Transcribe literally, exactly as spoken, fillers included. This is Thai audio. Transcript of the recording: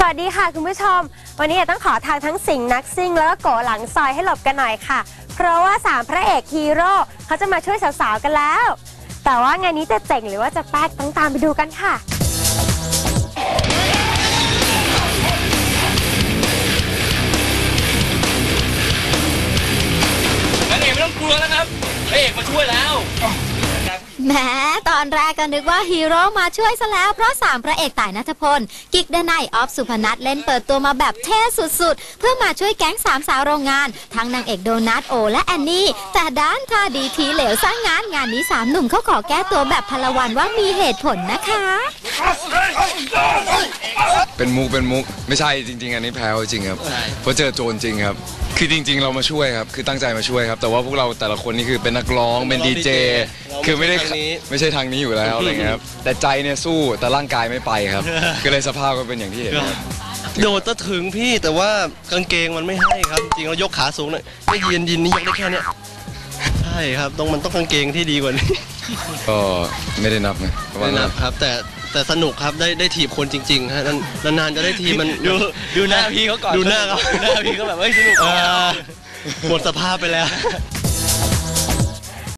วัสดีค่ะคุณผู้ชมวันนี้ต้องขอทางทั้งสิงห์นักซิ่งแล้วก็โกหลังซอยให้หลบกันหน่อยค่ะเพราะว่าสามพระเอกฮีโร่เขาจะมาช่วยสาวๆกันแล้วแต่ว่างานนี้จะเจ๋งหรือว่าจะแป๊กต้องตามไปดูกันค่ะนักเอกไม่ต้องกลัวแล้วครับพระเอกมาช่วยแล้วแหมตอนแรกก็นึกว่าฮีโร่มาช่วยซะแล้วเพราะสามพระเอกต่ายณัฐพลกิกดนัยออฟสุพนัทเล่นเปิดตัวมาแบบเท่สุดๆเพื่อมาช่วยแก๊งสามสาวโรงงานทั้งนางเอกโดนัทโอและแอนนี่แต่ด้านท่าดีทีเหลวสร้างงานงานนี้สามหนุ่มเขาขอแก้ตัวแบบพลวันว่ามีเหตุผลนะคะเป็นมุกเป็นมุกไม่ใช่จริงๆอันนี้แพ้จริงครับเพราะเจอโจรจริงครับคือจริงๆเรามาช่วยครับคือตั้งใจมาช่วยครับแต่ว่าพวกเราแต่ละคนนี่คือเป็นนักร้องเป็นดีเจคือไม่ได้ไม่ใช่ทางนี้อยู่แล้วอะไรเงี้ยครับแต่ใจเนี่ยสู้แต่ร่างกายไม่ไปครับก็เลยสภาพก็เป็นอย่างที่เห็นครับโดดจะถึงพี่แต่ว่ากางเกงมันไม่ให้ครับจริงเรายกขาสูงหน่อยไม่ยืนยินนี่ยกได้แค่เนี้ยใช่ครับต้องมันต้องกางเกงที่ดีกว่านี้ก็ไม่ได้นับนะไม่นับครับแต่แต่สนุกครับได้ได้ถีบคนจริงๆฮะนานๆจะได้ทีมันดูดูหน้าพี่เขาก่อนดูหน้าเขาหน้าพี่เขาแบบเฮ้ยสนุกหมดสภาพไปแล้ว